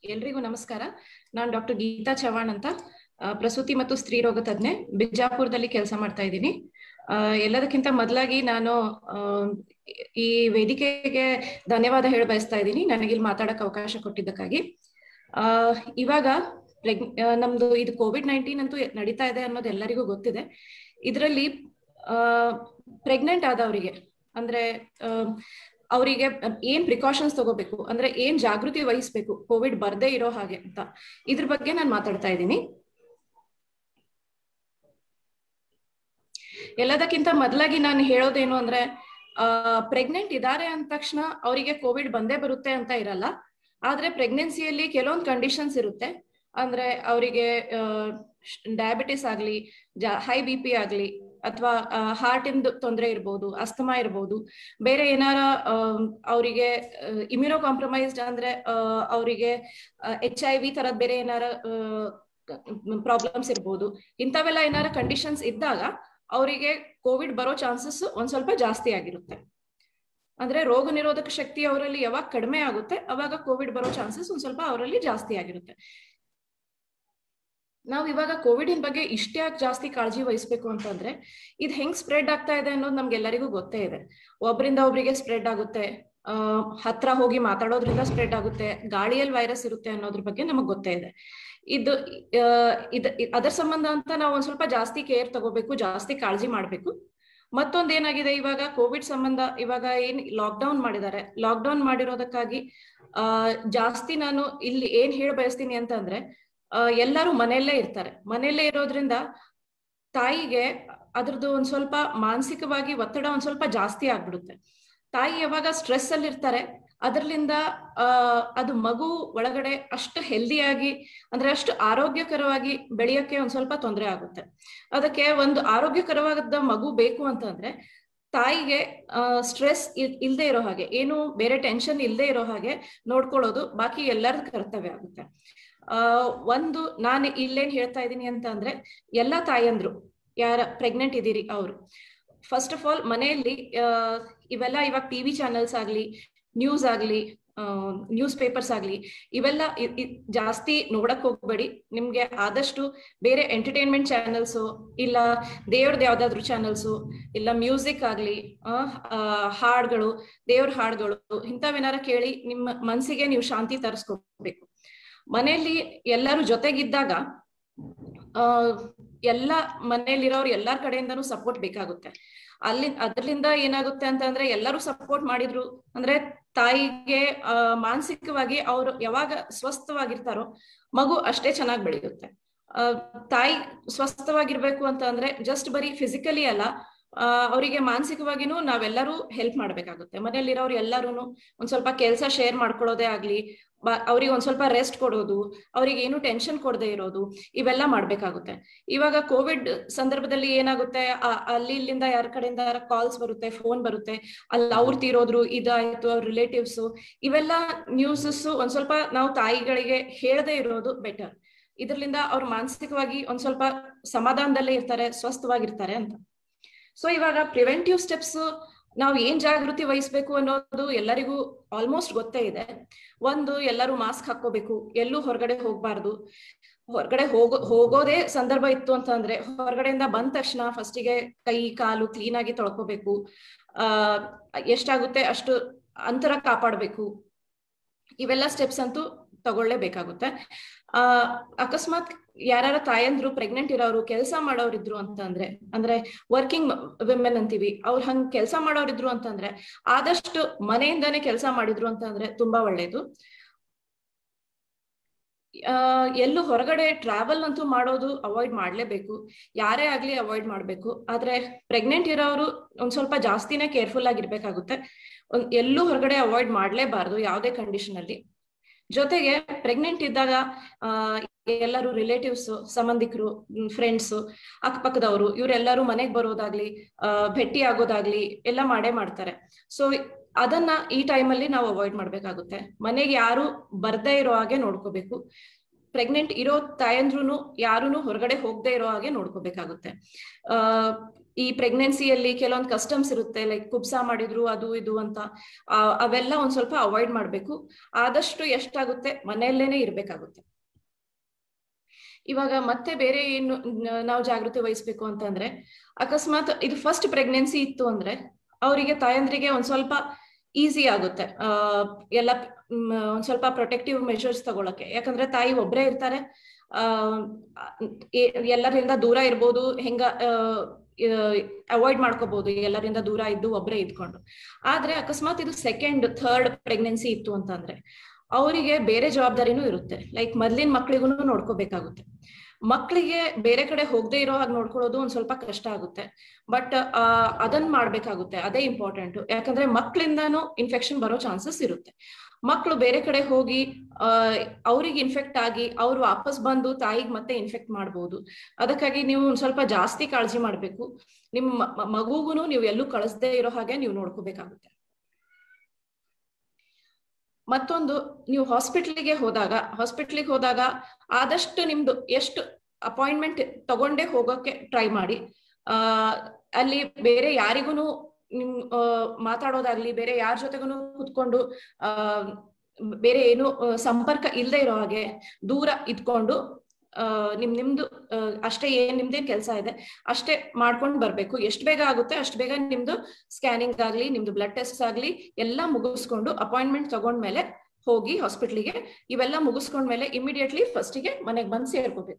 ಎಲ್ರಿಗೂ ನಮಸ್ಕಾರ. ನಾನು ಡಾಕ್ಟರ್ ಗೀತಾ ಚವಾಣ್ ಅಂತ, ಪ್ರಸೂತಿ ಮತ್ತು ಸ್ತ್ರೀ ರೋಗ ತಜ್ಞೆ, ಬಿಜಾಪುರದಲ್ಲಿ ಕೆಲಸ ಮಾಡ್ತಾ ಇದ್ದೀನಿ. ಎಲ್ಲದಕ್ಕಿಂತ ಮೊದಲಾಗಿ ನಾನು ಈ ವೇದಿಕೆಗೆ ಧನ್ಯವಾದ ಹೇಳ ಬಯಸ್ತಾ ಇದ್ದೀನಿ, ನನಗಿಲ್ಲಿ ಮಾತಾಡಕ್ಕೆ ಅವಕಾಶ ಕೊಟ್ಟಿದ್ದಕ್ಕಾಗಿ. ಇವಾಗ ನಮ್ದು ಇದು ಕೋವಿಡ್-19 ಅಂತೂ ನಡೀತಾ ಇದೆ ಅನ್ನೋದು ಎಲ್ಲರಿಗೂ ಗೊತ್ತಿದೆ. ಇದರಲ್ಲಿ ಪ್ರೆಗ್ನೆಂಟ್ ಆದವರಿಗೆ ಅಂದ್ರೆ ಅವರಿಗೆ ಏನ್ ಪ್ರಿಕಾಷನ್ಸ್ ತಗೋಬೇಕು, ಅಂದ್ರೆ ಏನ್ ಜಾಗೃತಿ ವಹಿಸ್ಬೇಕು ಕೋವಿಡ್ ಬರ್ದೇ ಇರೋ ಹಾಗೆ ಅಂತ, ಇದ್ರ ಬಗ್ಗೆ ನಾನು ಮಾತಾಡ್ತಾ ಇದ್ದೀನಿ. ಎಲ್ಲದಕ್ಕಿಂತ ಮೊದಲಾಗಿ ನಾನು ಹೇಳೋದೇನು ಅಂದ್ರೆ, ಪ್ರೆಗ್ನೆಂಟ್ ಇದ್ದಾರೆ ಅಂದ ತಕ್ಷಣ ಅವರಿಗೆ ಕೋವಿಡ್ ಬಂದೇ ಬರುತ್ತೆ ಅಂತ ಇರಲ್ಲ. ಆದ್ರೆ ಪ್ರೆಗ್ನೆನ್ಸಿಯಲ್ಲಿ ಕೆಲವೊಂದು ಕಂಡೀಷನ್ಸ್ ಇರುತ್ತೆ. ಅಂದ್ರೆ ಅವರಿಗೆ ಡಯಾಬಿಟಿಸ್ ಆಗ್ಲಿ, ಹೈ BP ಆಗ್ಲಿ, ಅಥವಾ ಹಾರ್ಟ್ ಇಂದ ತೊಂದರೆ ಇರ್ಬೋದು, ಅಸ್ತಮಾ ಇರ್ಬೋದು, ಬೇರೆ ಏನಾರ ಅವರಿಗೆ ಇಮ್ಯುನೋ ಕಾಂಪ್ರಮೈಸ್ಡ್ ಅಂದ್ರೆ ಅವರಿಗೆ HIV ತರದ್ ಬೇರೆ ಏನಾರ ಪ್ರಾಬ್ಲಮ್ಸ್ ಇರ್ಬೋದು. ಇಂಥವೆಲ್ಲ ಏನಾರ ಕಂಡೀಷನ್ಸ್ ಇದ್ದಾಗ ಅವರಿಗೆ ಕೋವಿಡ್ ಬರೋ ಚಾನ್ಸಸ್ ಒಂದ್ ಸ್ವಲ್ಪ ಜಾಸ್ತಿ ಆಗಿರುತ್ತೆ. ಅಂದ್ರೆ ರೋಗ ನಿರೋಧಕ ಶಕ್ತಿ ಅವರಲ್ಲಿ ಯಾವಾಗ ಕಡಿಮೆ ಆಗುತ್ತೆ ಅವಾಗ ಕೋವಿಡ್ ಬರೋ ಚಾನ್ಸಸ್ ಒಂದ್ ಸ್ವಲ್ಪ ಅವರಲ್ಲಿ ಜಾಸ್ತಿ ಆಗಿರುತ್ತೆ. ನಾವ್ ಇವಾಗ ಕೋವಿಡ್ ಬಗ್ಗೆ ಇಷ್ಟೇ ಜಾಸ್ತಿ ಕಾಳಜಿ ವಹಿಸ್ಬೇಕು ಅಂತಂದ್ರೆ, ಇದು ಹೆಂಗ್ ಸ್ಪ್ರೆಡ್ ಆಗ್ತಾ ಇದೆ ಅನ್ನೋದು ನಮ್ಗೆಲ್ಲರಿಗೂ ಗೊತ್ತೇ ಇದೆ. ಒಬ್ಬರಿಂದ ಒಬ್ರಿಗೆ ಸ್ಪ್ರೆಡ್ ಆಗುತ್ತೆ, ಹತ್ರ ಹೋಗಿ ಮಾತಾಡೋದ್ರಿಂದ ಸ್ಪ್ರೆಡ್ ಆಗುತ್ತೆ, ಗಾಳಿಯಲ್ಲಿ ವೈರಸ್ ಇರುತ್ತೆ ಅನ್ನೋದ್ರ ಬಗ್ಗೆ ನಮಗ್ ಗೊತ್ತೇ ಇದೆ. ಅದರ ಸಂಬಂಧ ಅಂತ ನಾವು ಒಂದ್ ಸ್ವಲ್ಪ ಜಾಸ್ತಿ ಕೇರ್ ತಗೋಬೇಕು, ಜಾಸ್ತಿ ಕಾಳಜಿ ಮಾಡ್ಬೇಕು. ಮತ್ತೊಂದ್ ಏನಾಗಿದೆ, ಇವಾಗ ಕೋವಿಡ್ ಸಂಬಂಧ ಇವಾಗ ಏನ್ ಲಾಕ್ಡೌನ್ ಮಾಡಿದ್ದಾರೆ, ಲಾಕ್ಡೌನ್ ಮಾಡಿರೋದಕ್ಕಾಗಿ ಜಾಸ್ತಿ ನಾನು ಇಲ್ಲಿ ಏನ್ ಹೇಳ ಬಯಸ್ತೀನಿ ಅಂತಂದ್ರೆ, ಎಲ್ಲರೂ ಮನೆಯಲ್ಲೇ ಇರ್ತಾರೆ. ಮನೆಯಲ್ಲೇ ಇರೋದ್ರಿಂದ ತಾಯಿಗೆ ಅದ್ರದ್ದು ಒಂದ್ ಸ್ವಲ್ಪ ಮಾನಸಿಕವಾಗಿ ಒತ್ತಡ ಒಂದ್ ಸ್ವಲ್ಪ ಜಾಸ್ತಿ ಆಗ್ಬಿಡುತ್ತೆ. ತಾಯಿ ಯಾವಾಗ ಸ್ಟ್ರೆಸ್ ಅಲ್ಲಿ ಇರ್ತಾರೆ, ಅದರ್ಲಿಂದ ಅದು ಮಗು ಒಳಗಡೆ ಅಷ್ಟು ಹೆಲ್ದಿಯಾಗಿ ಅಂದ್ರೆ ಅಷ್ಟು ಆರೋಗ್ಯಕರವಾಗಿ ಬೆಳೆಯಕ್ಕೆ ಒಂದ್ ಸ್ವಲ್ಪ ತೊಂದರೆ ಆಗುತ್ತೆ. ಅದಕ್ಕೆ ಒಂದು ಆರೋಗ್ಯಕರವಾದ ಮಗು ಬೇಕು ಅಂತಂದ್ರೆ ತಾಯಿಗೆ ಸ್ಟ್ರೆಸ್ ಇಲ್ದೇ ಇರೋ ಹಾಗೆ, ಏನು ಬೇರೆ ಟೆನ್ಷನ್ ಇಲ್ದೇ ಇರೋ ಹಾಗೆ ನೋಡ್ಕೊಳ್ಳೋದು ಬಾಕಿ ಎಲ್ಲರ ಕರ್ತವ್ಯ ಆಗುತ್ತೆ. ಒಂದು ನಾನು ಇಲ್ಲೇನ್ ಹೇಳ್ತಾ ಇದ್ದೀನಿ ಅಂತ ಅಂದ್ರೆ, ಎಲ್ಲಾ ತಾಯಂದ್ರು ಯಾರ ಪ್ರೆಗ್ನೆಂಟ್ ಇದೀರಿ ಅವರು ಫಸ್ಟ್ ಆಫ್ ಆಲ್ ಮನೆಯಲ್ಲಿ ಇವೆಲ್ಲ ಇವಾಗ TV ಚಾನೆಲ್ಸ್ ಆಗ್ಲಿ, ನ್ಯೂಸ್ ಆಗ್ಲಿ, ನ್ಯೂಸ್ ಪೇಪರ್ಸ್ ಆಗ್ಲಿ, ಇವೆಲ್ಲ ಜಾಸ್ತಿ ನೋಡಕ್ ಹೋಗ್ಬೇಡಿ. ನಿಮ್ಗೆ ಆದಷ್ಟು ಬೇರೆ ಎಂಟರ್ಟೈನ್ಮೆಂಟ್ ಚಾನೆಲ್ಸು, ಇಲ್ಲ ದೇವ್ರದ್ದು ಯಾವ್ದಾದ್ರು ಚಾನೆಲ್ಸು, ಇಲ್ಲ ಮ್ಯೂಸಿಕ್ ಆಗ್ಲಿ, ಹಾಡ್ಗಳು, ದೇವ್ರ ಹಾಡ್ಗಳು, ಇಂಥವೇನಾರ ಕೇಳಿ ನಿಮ್ಮ ಮನ್ಸಿಗೆ ನೀವು ಶಾಂತಿ ತರಿಸ್ಕೋಬೇಕು. ಮನೆಯಲ್ಲಿ ಎಲ್ಲರೂ ಜೊತೆಗಿದ್ದಾಗ ಎಲ್ಲ ಮನೆಯಲ್ಲಿರೋರು ಎಲ್ಲಾರ್ ಕಡೆಯಿಂದನೂ ಸಪೋರ್ಟ್ ಬೇಕಾಗುತ್ತೆ. ಅದ್ರಲಿಂದ ಏನಾಗುತ್ತೆ ಅಂತಂದ್ರೆ, ಎಲ್ಲರೂ ಸಪೋರ್ಟ್ ಮಾಡಿದ್ರು ಅಂದ್ರೆ ತಾಯಿಗೆ ಮಾನಸಿಕವಾಗಿ ಅವ್ರು ಯಾವಾಗ ಸ್ವಸ್ಥವಾಗಿರ್ತಾರೋ ಮಗು ಅಷ್ಟೇ ಚೆನ್ನಾಗಿ ಬೆಳೆಯುತ್ತೆ. ತಾಯಿ ಸ್ವಸ್ಥವಾಗಿರ್ಬೇಕು ಅಂತ ಅಂದ್ರೆ ಜಸ್ಟ್ ಬರೀ ಫಿಸಿಕಲಿ ಅಲ್ಲ, ಅವರಿಗೆ ಮಾನಸಿಕವಾಗಿನೂ ನಾವೆಲ್ಲರೂ ಹೆಲ್ಪ್ ಮಾಡ್ಬೇಕಾಗುತ್ತೆ. ಮನೆಯಲ್ಲಿರೋರು ಎಲ್ಲರೂ ಒಂದ್ ಸ್ವಲ್ಪ ಕೆಲಸ ಶೇರ್ ಮಾಡ್ಕೊಳ್ಳೋದೇ ಆಗ್ಲಿ, ಅವ್ರಿಗೆ ಒಂದ್ ಸ್ವಲ್ಪ ರೆಸ್ಟ್ ಕೊಡೋದು, ಅವ್ರಿಗೆ ಏನು ಟೆನ್ಷನ್ ಕೊಡದೆ ಇರೋದು, ಇವೆಲ್ಲ ಮಾಡ್ಬೇಕಾಗುತ್ತೆ. ಇವಾಗ ಕೋವಿಡ್ ಸಂದರ್ಭದಲ್ಲಿ ಏನಾಗುತ್ತೆ, ಅಲ್ಲಿ ಇಲ್ಲಿಂದ ಯಾರ ಕಡೆಯಿಂದ ಕಾಲ್ಸ್ ಬರುತ್ತೆ, ಫೋನ್ ಬರುತ್ತೆ, ಅಲ್ಲಿ ಅವ್ರು ತೀರೋದ್ರು, ಇದಾಯ್ತು, ಅವ್ರ ರಿಲೇಟಿವ್ಸ್, ಇವೆಲ್ಲ ನ್ಯೂಸಸ್ ಒಂದ್ ಸ್ವಲ್ಪ ನಾವು ತಾಯಿಗಳಿಗೆ ಹೇಳದೇ ಇರೋದು ಬೆಟರ್. ಇದರಿಂದ ಅವ್ರ ಮಾನಸಿಕವಾಗಿ ಒಂದ್ ಸ್ವಲ್ಪ ಸಮಾಧಾನದಲ್ಲೇ ಇರ್ತಾರೆ, ಸ್ವಸ್ಥವಾಗಿರ್ತಾರೆ ಅಂತ. ಸೊ ಇವಾಗ ಪ್ರಿವೆಂಟಿವ್ ಸ್ಟೆಪ್ಸ್ ನಾವು ಏನ್ ಜಾಗೃತಿ ವಹಿಸ್ಬೇಕು ಅನ್ನೋದು ಎಲ್ಲರಿಗೂ ಆಲ್ಮೋಸ್ಟ್ ಗೊತ್ತೇ ಇದೆ. ಒಂದು, ಎಲ್ಲರೂ ಮಾಸ್ಕ್ ಹಾಕೋಬೇಕು, ಎಲ್ಲೂ ಹೊರಗಡೆ ಹೋಗ್ಬಾರ್ದು. ಹೊರಗಡೆ ಹೋಗೋದೇ ಸಂದರ್ಭ ಇತ್ತು ಅಂತಂದ್ರೆ ಹೊರಗಡೆಯಿಂದ ಬಂದ ತಕ್ಷಣ ಫಸ್ಟಿಗೆ ಕೈ ಕಾಲು ಕ್ಲೀನ್ ಆಗಿ ತೊಳ್ಕೋಬೇಕು. ಎಷ್ಟಾಗುತ್ತೆ ಅಷ್ಟು ಅಂತರ ಕಾಪಾಡ್ಬೇಕು. ಇವೆಲ್ಲ ಸ್ಟೆಪ್ಸ್ ಅಂತೂ ತಗೊಳ್ಳೇಬೇಕಾಗುತ್ತೆ. ಅಕಸ್ಮಾತ್ ಯಾರ ತಾಯಂದ್ರು ಪ್ರೆಗ್ನೆಂಟ್ ಇರೋರು ಕೆಲಸ ಮಾಡೋರಿದ್ರು ಅಂತಂದ್ರೆ, ಅಂದ್ರೆ ವರ್ಕಿಂಗ್ ವಿಮೆನ್ ಅಂತೀವಿ, ಅವ್ರು ಹಂಗ್ ಕೆಲಸ ಮಾಡೋರಿದ್ರು ಅಂತಂದ್ರೆ ಆದಷ್ಟು ಮನೆಯಿಂದಾನೇ ಕೆಲಸ ಮಾಡಿದ್ರು ಅಂತಂದ್ರೆ ತುಂಬಾ ಒಳ್ಳೇದು. ಎಲ್ಲೂ ಹೊರಗಡೆ ಟ್ರಾವೆಲ್ ಅಂತೂ ಮಾಡೋದು ಅವಾಯ್ಡ್ ಮಾಡ್ಲೇಬೇಕು, ಯಾರೇ ಆಗ್ಲಿ ಅವಾಯ್ಡ್ ಮಾಡ್ಬೇಕು. ಆದ್ರೆ ಪ್ರೆಗ್ನೆಂಟ್ ಇರೋರು ಒಂದ್ ಸ್ವಲ್ಪ ಜಾಸ್ತಿನೇ ಕೇರ್ಫುಲ್ ಆಗಿರ್ಬೇಕಾಗುತ್ತೆ. ಎಲ್ಲೂ ಹೊರಗಡೆ ಅವಾಯ್ಡ್ ಮಾಡ್ಲೇಬಾರ್ದು ಯಾವುದೇ ಕಂಡೀಷನ್ ಅಲ್ಲಿ. ಜೊತೆಗೆ ಪ್ರೆಗ್ನೆಂಟ್ ಇದ್ದಾಗ ಎಲ್ಲರೂ ರಿಲೇಟಿವ್ಸ್, ಸಂಬಂಧಿಕರು, ಫ್ರೆಂಡ್ಸ್, ಅಕ್ಕಪಕ್ಕದವರು ಇವರೆಲ್ಲರೂ ಮನೆಗ್ ಬರೋದಾಗ್ಲಿ, ಭೇಟಿ ಆಗೋದಾಗ್ಲಿ ಎಲ್ಲ ಮಾಡೇ ಮಾಡ್ತಾರೆ. ಸೊ ಅದನ್ನ ಈ ಟೈಮಲ್ಲಿ ನಾವು ಅವಾಯ್ಡ್ ಮಾಡ್ಬೇಕಾಗುತ್ತೆ. ಮನೆಗೆ ಯಾರು ಬರ್ದೇ ಇರೋ ಹಾಗೆ ನೋಡ್ಕೋಬೇಕು. ಪ್ರೆಗ್ನೆಂಟ್ ಇರೋ ತಾಯಂದ್ರೂ ಯಾರೂ ಹೊರಗಡೆ ಹೋಗದೆ ಇರೋ ಹಾಗೆ ನೋಡ್ಕೋಬೇಕಾಗುತ್ತೆ. ಈ ಪ್ರೆಗ್ನೆನ್ಸಿಯಲ್ಲಿ ಕೆಲವೊಂದು ಕಸ್ಟಮ್ಸ್ ಇರುತ್ತೆ, ಲೈಕ್ ಕುಬ್ಸ ಮಾಡಿದ್ರು ಅದು ಇದು ಅಂತ, ಅವೆಲ್ಲ ಒಂದ್ ಸ್ವಲ್ಪ ಅವಾಯ್ಡ್ ಮಾಡ್ಬೇಕು. ಆದಷ್ಟು ಎಷ್ಟಾಗುತ್ತೆ ಮನೆಯಲ್ಲೇನೆ ಇರ್ಬೇಕಾಗುತ್ತೆ. ಇವಾಗ ಮತ್ತೆ ಬೇರೆ ಏನು ನಾವು ಜಾಗೃತಿ ವಹಿಸ್ಬೇಕು ಅಂತಂದ್ರೆ, ಅಕಸ್ಮಾತ್ ಇದು ಫಸ್ಟ್ ಪ್ರೆಗ್ನೆನ್ಸಿ ಇತ್ತು ಅಂದ್ರೆ ಅವರಿಗೆ ತಾಯಂದ್ರಿಗೆ ಒಂದ್ ಸ್ವಲ್ಪ ಈಸಿ ಆಗುತ್ತೆ ಎಲ್ಲ ಒಂದ್ ಸ್ವಲ್ಪ ಪ್ರೊಟೆಕ್ಟಿವ್ ಮೆಷರ್ಸ್ ತಗೊಳಕ್ಕೆ. ಯಾಕಂದ್ರೆ ತಾಯಿ ಒಬ್ರೇ ಇರ್ತಾರೆ, ಎಲ್ಲರಿಂದ ದೂರ ಇರ್ಬೋದು, ಹೆಂಗ ಅವಾಯ್ಡ್ ಮಾಡ್ಕೋಬಹುದು ಎಲ್ಲರಿಂದ ದೂರ ಇದ್ದು ಒಬ್ರೇ ಇದ್ಕೊಂಡು. ಆದ್ರೆ ಅಕಸ್ಮಾತ್ ಇದು ಸೆಕೆಂಡ್ ಥರ್ಡ್ ಪ್ರೆಗ್ನೆನ್ಸಿ ಇತ್ತು ಅಂತಂದ್ರೆ ಅವರಿಗೆ ಬೇರೆ ಜವಾಬ್ದಾರಿನೂ ಇರುತ್ತೆ. ಲೈಕ್ ಮೊದ್ಲಿನ ಮಕ್ಳಿಗೂ ನೋಡ್ಕೋಬೇಕಾಗುತ್ತೆ. ಮಕ್ಕಳಿಗೆ ಬೇರೆ ಕಡೆ ಹೋಗದೆ ಇರೋ ಹಾಗೆ ನೋಡ್ಕೊಳ್ಳೋದು ಒಂದ್ ಸ್ವಲ್ಪ ಕಷ್ಟ ಆಗುತ್ತೆ, ಬಟ್ ಅದನ್ನ ಮಾಡ್ಬೇಕಾಗುತ್ತೆ. ಅದೇ ಇಂಪಾರ್ಟೆಂಟ್. ಯಾಕಂದ್ರೆ ಮಕ್ಕಳಿಂದಾನು ಇನ್ಫೆಕ್ಷನ್ ಬರೋ ಚಾನ್ಸಸ್ ಇರುತ್ತೆ. ಮಕ್ಕಳು ಬೇರೆ ಕಡೆ ಹೋಗಿ ಅವ್ರಿಗೆ ಇನ್ಫೆಕ್ಟ್ ಆಗಿ ಅವ್ರು ವಾಪಸ್ ಬಂದು ತಾಯಿಗೆ ಮತ್ತೆ ಇನ್ಫೆಕ್ಟ್ ಮಾಡ್ಬೋದು. ಅದಕ್ಕಾಗಿ ನೀವು ಒಂದ್ ಸ್ವಲ್ಪ ಜಾಸ್ತಿ ಕಾಳಜಿ ಮಾಡ್ಬೇಕು. ನಿಮ್ಮ ಮಗುಗುನು ನೀವು ಎಲ್ಲೂ ಕಳಿಸದೇ ಇರೋ ಹಾಗೆ ನೀವು ನೋಡ್ಕೋಬೇಕಾಗುತ್ತೆ. ಮತ್ತೊಂದು, ನೀವು ಹಾಸ್ಪಿಟ್ಲಿಗೆ ಹೋದಾಗ ಆದಷ್ಟು ನಿಮ್ದು ಎಷ್ಟು ಅಪಾಯಿಂಟ್ಮೆಂಟ್ ತಗೊಂಡೇ ಹೋಗೋಕೆ ಟ್ರೈ ಮಾಡಿ. ಅಲ್ಲಿ ಬೇರೆ ಯಾರಿಗೂ ನಿಮ್ ಮಾತಾಡೋದಾಗ್ಲಿ, ಬೇರೆ ಯಾರ ಜೊತೆಗೂ ಕುತ್ಕೊಂಡು ಬೇರೆ ಏನು ಸಂಪರ್ಕ ಇಲ್ಲದೆ ಇರೋ ಹಾಗೆ ದೂರ ಇದ್ಕೊಂಡು ನಿಮ್ದು ಅಷ್ಟೇ, ನಿಮ್ದೇನ್ ಕೆಲಸ ಇದೆ ಅಷ್ಟೇ ಮಾಡ್ಕೊಂಡು ಬರ್ಬೇಕು. ಎಷ್ಟು ಬೇಗ ಆಗುತ್ತೆ ಅಷ್ಟು ಬೇಗ ನಿಮ್ದು ಸ್ಕ್ಯಾನಿಂಗ್ ಆಗ್ಲಿ, ನಿಮ್ದು ಬ್ಲಡ್ ಟೆಸ್ಟ್ ಆಗ್ಲಿ ಎಲ್ಲ ಮುಗಿಸ್ಕೊಂಡು ಅಪಾಯಿಂಟ್ಮೆಂಟ್ ತಗೊಂಡ್ಮೇಲೆ ಹೋಗಿ ಹಾಸ್ಪಿಟ್ಲಿಗೆ. ಇವೆಲ್ಲ ಮುಗಿಸ್ಕೊಂಡ್ಮೇಲೆ ಇಮಿಡಿಯೇಟ್ಲಿ ಫಸ್ಟಿಗೆ ಮನೆಗೆ ಬಂದು ಸೇರ್ಕೋಬೇಕು.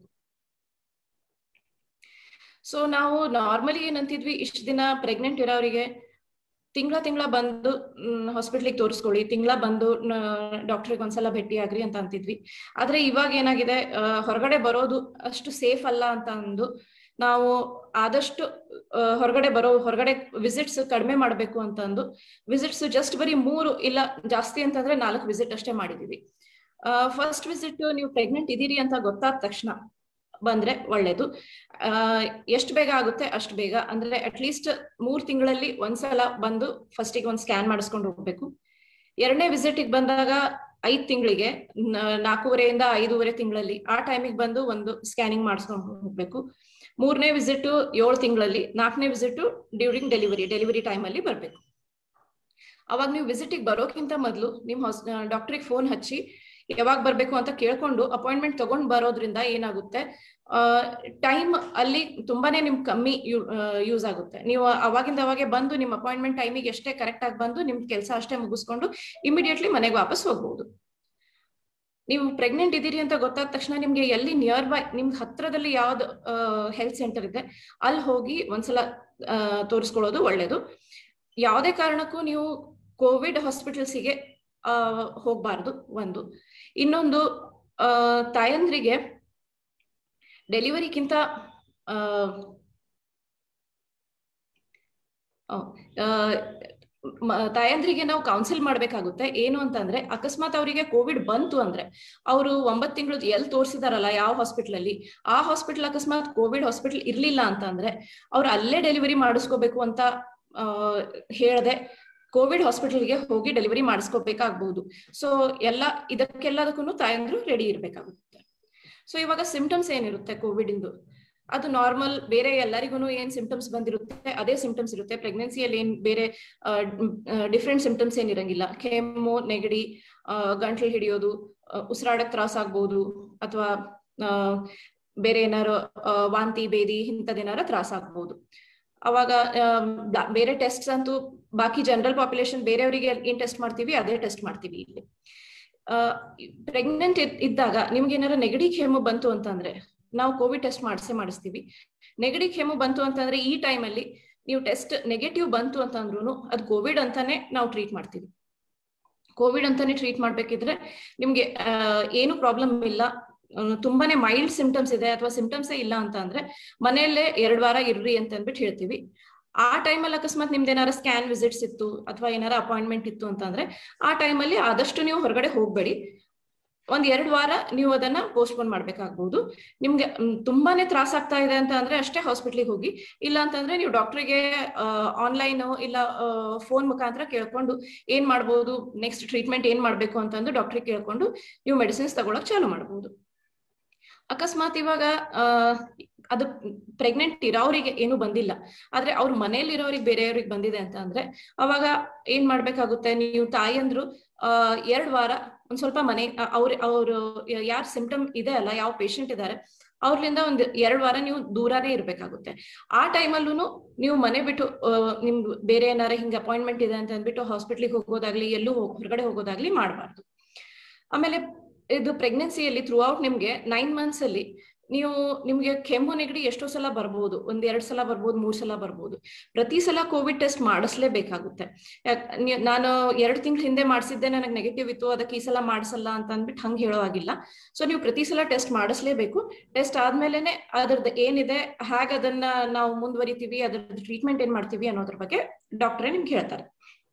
ಸೊ ನಾವು ನಾರ್ಮಲಿ ಏನಂತಿದ್ವಿ, ಇಷ್ಟ ದಿನ ಪ್ರೆಗ್ನೆಂಟ್ ಇರೋರಿಗೆ ತಿಂಗಳ ಬಂದು ಹಾಸ್ಪಿಟ್ಲಿಗೆ ತೋರಿಸ್ಕೊಳ್ಳಿ, ತಿಂಗಳ ಬಂದು ಡಾಕ್ಟ್ರಿಗೆ ಒಂದ್ಸಲ ಭೇಟಿ ಆಗ್ರಿ ಅಂತ ಅಂತಿದ್ವಿ. ಆದ್ರೆ ಇವಾಗ ಏನಾಗಿದೆ, ಹೊರಗಡೆ ಬರೋದು ಅಷ್ಟು ಸೇಫ್ ಅಲ್ಲ ಅಂತ ಅಂದು ನಾವು ಆದಷ್ಟು ಹೊರಗಡೆ ವಿಸಿಟ್ಸ್ ಕಡಿಮೆ ಮಾಡ್ಬೇಕು ಅಂತಂದು ವಿಸಿಟ್ಸ್ ಜಸ್ಟ್ ಬರೀ 3 ಇಲ್ಲ ಜಾಸ್ತಿ ಅಂತಂದ್ರೆ 4 ವಿಸಿಟ್ ಅಷ್ಟೇ ಮಾಡಿದೀವಿ. ಫಸ್ಟ್ ವಿಸಿಟ್ ನೀವು ಪ್ರೆಗ್ನೆಂಟ್ ಇದೀರಿ ಅಂತ ಗೊತ್ತಾದ ತಕ್ಷಣ ಬಂದ್ರೆ ಒಳ್ಳೇದು. ಎಷ್ಟು ಬೇಗ ಆಗುತ್ತೆ ಅಷ್ಟು ಬೇಗ, ಅಂದ್ರೆ ಅಟ್ಲೀಸ್ಟ್ 3 ತಿಂಗಳಲ್ಲಿ ಒಂದ್ಸಲ ಬಂದು ಫಸ್ಟಿಗೆ ಒಂದು ಸ್ಕ್ಯಾನ್ ಮಾಡಿಸ್ಕೊಂಡು ಹೋಗ್ಬೇಕು. 2ನೇ ವಿಸಿಟಿಗೆ ಬಂದಾಗ 5 ತಿಂಗಳಿಗೆ 4.5 ಇಂದ 5.5 ತಿಂಗಳಲ್ಲಿ ಆ ಟೈಮಿಗೆ ಬಂದು ಒಂದು ಸ್ಕ್ಯಾನಿಂಗ್ ಮಾಡಿಸ್ಕೊಂಡು ಹೋಗ್ಬೇಕು. 3ನೇ ವಿಸಿಟ್ 7 ತಿಂಗಳಲ್ಲಿ, 4ನೇ ವಿಸಿಟ್ ಡ್ಯೂರಿಂಗ್ ಡೆಲಿವರಿ ಟೈಮ್ ಅಲ್ಲಿ ಬರ್ಬೇಕು. ಅವಾಗ ನೀವು ವಿಸಿಟಿಗೆ ಬರೋಕ್ಕಿಂತ ಮೊದಲು ನಿಮ್ಮ ಡಾಕ್ಟ್ರಿಗೆ ಫೋನ್ ಹಚ್ಚಿ ಯಾವಾಗ ಬರ್ಬೇಕು ಅಂತ ಕೇಳ್ಕೊಂಡು ಅಪಾಯಿಂಟ್ಮೆಂಟ್ ತಗೊಂಡ್ ಬರೋದ್ರಿಂದ ಏನಾಗುತ್ತೆ, ಟೈಮ್ ಅಲ್ಲಿ ತುಂಬಾನೇ ನಿಮ್ ಕಮ್ಮಿ ಯೂಸ್ ಆಗುತ್ತೆ. ನೀವು ಅವಾಗಿಂದ ಅವಾಗೆ ಬಂದು ನಿಮ್ಮ ಅಪಾಯಿಂಟ್ಮೆಂಟ್ ಟೈಮಿಗೆ ಎಷ್ಟೇ ಕರೆಕ್ಟ್ ಆಗಿ ಬಂದು ನಿಮ್ ಕೆಲಸ ಅಷ್ಟೇ ಮುಗಿಸ್ಕೊಂಡು ಇಮಿಡಿಯೇಟ್ಲಿ ಮನೆಗೆ ವಾಪಸ್ ಹೋಗ್ಬಹುದು. ನೀವು ಪ್ರೆಗ್ನೆಂಟ್ ಇದೀರಿ ಅಂತ ಗೊತ್ತಾದ ತಕ್ಷಣ ನಿಮ್ಗೆ ಎಲ್ಲಿ ನಿಯರ್ ಬೈ ನಿಮ್ಗೆ ಹತ್ರದಲ್ಲಿ ಯಾವ್ದು ಹೆಲ್ತ್ ಸೆಂಟರ್ ಇದೆ ಅಲ್ಲಿ ಹೋಗಿ ಒಂದ್ಸಲ ತೋರಿಸ್ಕೊಳ್ಳೋದು ಒಳ್ಳೇದು. ಯಾವುದೇ ಕಾರಣಕ್ಕೂ ನೀವು ಕೋವಿಡ್ ಹಾಸ್ಪಿಟಲ್ಸಿಗೆ ಹೋಗ್ಬಾರ್ದು ಒಂದು. ಇನ್ನೊಂದು, ತಾಯಂದ್ರಿಗೆ ಡೆಲಿವರಿಗಿಂತ ತಾಯಂದ್ರಿಗೆ ನಾವು ಕೌನ್ಸಿಲ್ ಮಾಡ್ಬೇಕಾಗುತ್ತೆ. ಏನು ಅಂತಂದ್ರೆ, ಅಕಸ್ಮಾತ್ ಅವರಿಗೆ ಕೋವಿಡ್ ಬಂತು ಅಂದ್ರೆ ಅವರು 9 ತಿಂಗಳು ಎಲ್ಲಿ ತೋರಿಸಿದಾರಲ್ಲ ಯಾವ ಹಾಸ್ಪಿಟಲ್ ಅಲ್ಲಿ, ಆ ಹಾಸ್ಪಿಟಲ್ ಅಕಸ್ಮಾತ್ ಕೋವಿಡ್ ಹಾಸ್ಪಿಟಲ್ ಇರ್ಲಿಲ್ಲ ಅಂತಂದ್ರೆ ಅವ್ರು ಅಲ್ಲೇ ಡೆಲಿವರಿ ಮಾಡಿಸ್ಕೋಬೇಕು ಅಂತ ಹೇಳ್ದೆ ಕೋವಿಡ್ ಹಾಸ್ಪಿಟಲ್ಗೆ ಹೋಗಿ ಡೆಲಿವರಿ ಮಾಡಿಸ್ಕೋಬೇಕಾಗ್ಬಹುದು. ಸೊ ಇದಕ್ಕೆಲ್ಲದಕ್ಕೂ ತಾಯಂದ್ರು ರೆಡಿ ಇರ್ಬೇಕಾಗುತ್ತೆ. ಸೊ ಇವಾಗ ಸಿಂಪ್ಟಮ್ಸ್ ಏನಿರುತ್ತೆ ಕೋವಿಡ್ ಇಂದು, ಅದು ನಾರ್ಮಲ್ ಬೇರೆ ಎಲ್ಲರಿಗೂ ಏನ್ ಸಿಂಪ್ಟಮ್ಸ್ ಬಂದಿರುತ್ತೆ ಅದೇ ಸಿಂಪ್ಟಮ್ಸ್ ಇರುತ್ತೆ. ಪ್ರೆಗ್ನೆನ್ಸಿಯಲ್ಲಿ ಏನ್ ಬೇರೆ ಡಿಫ್ರೆಂಟ್ ಸಿಂಪ್ಟಮ್ಸ್ ಏನಿರಂಗಿಲ್ಲ. ಕೆಮ್ಮು, ನೆಗಡಿ, ಗಂಟ್ಲು ಹಿಡಿಯೋದು, ಉಸಿರಾಡಕ್ ತ್ರಾಸ ಆಗ್ಬಹುದು, ಅಥವಾ ಬೇರೆ ಏನಾರು ವಾಂತಿ ಬೇದಿ ಇಂಥದ್ದೇನಾರ ತ್ರಾಸ ಆಗ್ಬಹುದು. ಅವಾಗ ಬೇರೆ ಟೆಸ್ಟ್ ಅಂತೂ ಬಾಕಿ ಜನರಲ್ ಪಾಪ್ಯುಲೇಷನ್ ಬೇರೆಯವರಿಗೆ ಏನ್ ಟೆಸ್ಟ್ ಮಾಡ್ತೀವಿ ಅದೇ ಟೆಸ್ಟ್ ಮಾಡ್ತೀವಿ. ಇಲ್ಲಿ ಪ್ರೆಗ್ನೆಂಟ್ ಇದ್ದಾಗ ನಿಮ್ಗೆ ಏನಾರ ನೆಗಡಿ ಕೆಮ್ಮು ಬಂತು ಅಂತಂದ್ರೆ ನಾವು ಕೋವಿಡ್ ಟೆಸ್ಟ್ ಮಾಡಿಸ್ತೀವಿ. ನೆಗಡಿ ಕೆಮ್ಮು ಬಂತು ಅಂತಂದ್ರೆ ಈ ಟೈಮ್ ಅಲ್ಲಿ ನೀವು ಟೆಸ್ಟ್ ನೆಗೆಟಿವ್ ಬಂತು ಅಂತಂದ್ರೂ ಅದು ಕೋವಿಡ್ ಅಂತಾನೆ ನಾವು ಟ್ರೀಟ್ ಮಾಡ್ತೀವಿ. ಕೋವಿಡ್ ಅಂತಾನೆ ಟ್ರೀಟ್ ಮಾಡ್ಬೇಕಿದ್ರೆ ನಿಮ್ಗೆ ಏನು ಪ್ರಾಬ್ಲಮ್ ಇಲ್ಲ, ತುಂಬಾನೇ ಮೈಲ್ಡ್ ಸಿಂಪ್ಟಮ್ಸ್ ಇದೆ ಅಥವಾ ಸಿಂಪ್ಟಮ್ಸೇ ಇಲ್ಲ ಅಂತ ಅಂದ್ರೆ ಮನೆಯಲ್ಲೇ 2 ವಾರ ಇರ್ರಿ ಅಂತ ಅಂದ್ಬಿಟ್ಟು ಹೇಳ್ತೀವಿ. ಆ ಟೈಮಲ್ಲಿ ಅಕಸ್ಮಾತ್ ನಿಮ್ದು ಏನಾರ ಸ್ಕ್ಯಾನ್ ವಿಸಿಟ್ಸ್ ಇತ್ತು ಅಥವಾ ಏನಾರ ಅಪಾಯಿಂಟ್ಮೆಂಟ್ ಇತ್ತು ಅಂತಂದ್ರೆ ಆ ಟೈಮಲ್ಲಿ ಆದಷ್ಟು ನೀವು ಹೊರಗಡೆ ಹೋಗ್ಬೇಡಿ. 1-2 ವಾರ ನೀವು ಅದನ್ನ ಪೋಸ್ಟ್ಪೋನ್ ಮಾಡ್ಬೇಕಾಗ್ಬಹುದು. ನಿಮ್ಗೆ ತುಂಬಾನೇ ತ್ರಾಸ ಆಗ್ತಾ ಇದೆ ಅಂತ ಅಂದ್ರೆ ಅಷ್ಟೇ ಹಾಸ್ಪಿಟ್ಲಿಗೆ ಹೋಗಿ. ಇಲ್ಲ ಅಂತಂದ್ರೆ ನೀವು ಡಾಕ್ಟರ್ಗೆ ಆನ್ಲೈನ್ ಇಲ್ಲ ಫೋನ್ ಮುಖಾಂತರ ಕೇಳ್ಕೊಂಡು ಏನ್ ಮಾಡ್ಬೋದು, ನೆಕ್ಸ್ಟ್ ಟ್ರೀಟ್ಮೆಂಟ್ ಏನ್ ಮಾಡ್ಬೇಕು ಅಂತಂದು ಡಾಕ್ಟರ್ಗೆ ಕೇಳ್ಕೊಂಡು ನೀವು ಮೆಡಿಸಿನ್ಸ್ ತಗೊಳಕ್ ಚಾಲು ಮಾಡ್ಬೋದು. ಅಕಸ್ಮಾತ್ ಇವಾಗ ಅದು ಪ್ರೆಗ್ನೆಂಟ್ ಇರೋರಿಗೆ ಏನು ಬಂದಿಲ್ಲ, ಆದ್ರೆ ಅವ್ರ ಮನೇಲಿ ಇರೋರಿಗೆ ಬೇರೆಯವ್ರಿಗೆ ಬಂದಿದೆ ಅಂತ ಅಂದ್ರೆ ಅವಾಗ ಏನ್ ಮಾಡ್ಬೇಕಾಗುತ್ತೆ, ನೀವು ತಾಯಿಯಂದ್ರು 2 ವಾರ ಒಂದ್ ಸ್ವಲ್ಪ ಮನೆ ಅವ್ರು ಯಾರ್ ಸಿಂಪ್ಟಮ್ ಇದೆ ಅಲ್ಲ, ಯಾವ ಪೇಷಂಟ್ ಇದ್ದಾರೆ ಅವ್ರಿಂದ ಒಂದ್ 2 ವಾರ ನೀವು ದೂರನೇ ಇರ್ಬೇಕಾಗುತ್ತೆ. ಆ ಟೈಮಲ್ಲೂ ನೀವು ಮನೆ ಬಿಟ್ಟು ನಿಮ್ಗೆ ಬೇರೆ ಏನಾರ ಹಿಂಗೆ ಅಪಾಯಿಂಟ್ಮೆಂಟ್ ಇದೆ ಅಂತ ಅಂದ್ಬಿಟ್ಟು ಹಾಸ್ಪಿಟ್ಲಿಗೆ ಹೋಗೋದಾಗ್ಲಿ ಎಲ್ಲೂ ಹೊರಗಡೆ ಹೋಗೋದಾಗ್ಲಿ ಮಾಡಬಾರ್ದು. ಆಮೇಲೆ ಇದು ಪ್ರೆಗ್ನೆನ್ಸಿಯಲ್ಲಿ ಥ್ರೂ ಔಟ್ ನಿಮ್ಗೆ 9 months ಅಲ್ಲಿ ನಿಮ್ಗೆ ಕೆಮ್ಮು ನೆಗಡಿ ಎಷ್ಟೋ ಸಲ ಬರ್ಬೋದು, 1-2 ಸಲ ಬರ್ಬೋದು, 3 ಸಲ ಬರ್ಬೋದು. ಪ್ರತಿ ಸಲ ಕೋವಿಡ್ ಟೆಸ್ಟ್ ಮಾಡಿಸ್ಲೇಬೇಕಾಗುತ್ತೆ. ನಾನು 2 ತಿಂಗಳ ಹಿಂದೆ ಮಾಡಿಸಿದ್ದೆ, ನನಗೆ ನೆಗೆಟಿವ್ ಇತ್ತು, ಅದಕ್ಕೆ ಈ ಸಲ ಮಾಡಿಸಲ್ಲ ಅಂತ ಅಂದ್ಬಿಟ್ಟು ಹಂಗೆ ಹೇಳೋ ಆಗಿಲ್ಲ. ಸೊ ನೀವು ಪ್ರತಿ ಸಲ ಟೆಸ್ಟ್ ಮಾಡಿಸ್ಲೇಬೇಕು. ಟೆಸ್ಟ್ ಆದ್ಮೇಲೆನೆ ಅದ್ರದ್ದು ಏನಿದೆ, ಹೇಗೆ ಅದನ್ನ ನಾವು ಮುಂದುವರಿತೀವಿ, ಅದ್ರದ್ದು ಟ್ರೀಟ್ಮೆಂಟ್ ಏನ್ ಮಾಡ್ತೀವಿ ಅನ್ನೋದ್ರ ಬಗ್ಗೆ ಡಾಕ್ಟ್ರೇ ನಿಮ್ಗೆ ಹೇಳ್ತಾರೆ.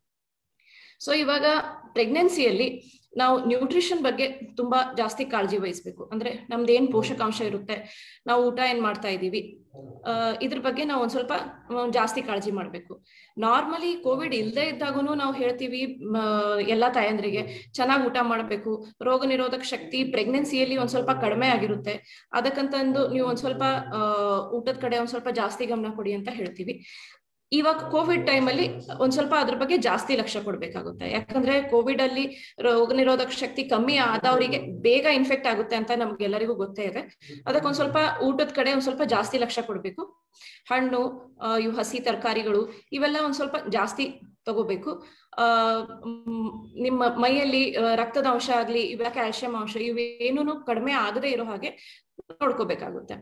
ಸೊ ಇವಾಗ ಪ್ರೆಗ್ನೆನ್ಸಿಯಲ್ಲಿ ನಾವು ನ್ಯೂಟ್ರಿಷನ್ ಬಗ್ಗೆ ತುಂಬಾ ಜಾಸ್ತಿ ಕಾಳಜಿ ವಹಿಸ್ಬೇಕು. ಅಂದ್ರೆ ನಮ್ದು ಏನ್ ಪೋಷಕಾಂಶ ಇರುತ್ತೆ, ನಾವು ಊಟ ಏನ್ ಮಾಡ್ತಾ ಇದೀವಿ, ಇದ್ರ ಬಗ್ಗೆ ನಾವು ಒಂದ್ ಸ್ವಲ್ಪ ಜಾಸ್ತಿ ಕಾಳಜಿ ಮಾಡ್ಬೇಕು. ನಾರ್ಮಲಿ ಕೋವಿಡ್ ಇಲ್ಲದೆ ಇದ್ದಾಗೂ ನಾವು ಹೇಳ್ತೀವಿ ಎಲ್ಲಾ ತಾಯಂದ್ರಿಗೆ ಚೆನ್ನಾಗಿ ಊಟ ಮಾಡ್ಬೇಕು, ರೋಗ ನಿರೋಧಕ ಶಕ್ತಿ ಪ್ರೆಗ್ನೆನ್ಸಿಯಲ್ಲಿ ಒಂದ್ ಸ್ವಲ್ಪ ಕಡಿಮೆ ಆಗಿರುತ್ತೆ, ಅದಕ್ಕಂತಂದು ನೀವು ಒಂದ್ ಸ್ವಲ್ಪ ಊಟದ ಕಡೆ ಒಂದ್ ಸ್ವಲ್ಪ ಜಾಸ್ತಿ ಗಮನ ಕೊಡಿ ಅಂತ ಹೇಳ್ತೀವಿ. ಇವಾಗ ಕೋವಿಡ್ ಟೈಮ್ ಅಲ್ಲಿ ಒಂದ್ ಸ್ವಲ್ಪ ಅದ್ರ ಬಗ್ಗೆ ಜಾಸ್ತಿ ಲಕ್ಷ್ಯ ಕೊಡ್ಬೇಕಾಗುತ್ತೆ. ಯಾಕಂದ್ರೆ ಕೋವಿಡ್ ಅಲ್ಲಿ ರೋಗ ನಿರೋಧಕ ಶಕ್ತಿ ಕಮ್ಮಿ ಆದವರಿಗೆ ಬೇಗ ಇನ್ಫೆಕ್ಟ್ ಆಗುತ್ತೆ ಅಂತ ನಮ್ಗೆಲ್ಲರಿಗೂ ಗೊತ್ತೇ ಇದೆ. ಅದಕ್ಕೊಂದ್ ಸ್ವಲ್ಪ ಊಟದ ಕಡೆ ಒಂದ್ ಸ್ವಲ್ಪ ಜಾಸ್ತಿ ಲಕ್ಷ್ಯ ಕೊಡ್ಬೇಕು. ಹಣ್ಣು, ಇವು ಹಸಿ ತರಕಾರಿಗಳು ಇವೆಲ್ಲ ಒಂದ್ ಸ್ವಲ್ಪ ಜಾಸ್ತಿ ತಗೋಬೇಕು. ನಿಮ್ಮ ಮೈಯಲ್ಲಿ ರಕ್ತದ ಅಂಶ ಆಗ್ಲಿ, ಇವೆಲ್ಲ ಕ್ಯಾಲ್ಸಿಯಂ ಅಂಶ ಇವೇನು ಕಡಿಮೆ ಆಗದೆ ಇರೋ ಹಾಗೆ ನೋಡ್ಕೋಬೇಕಾಗುತ್ತೆ.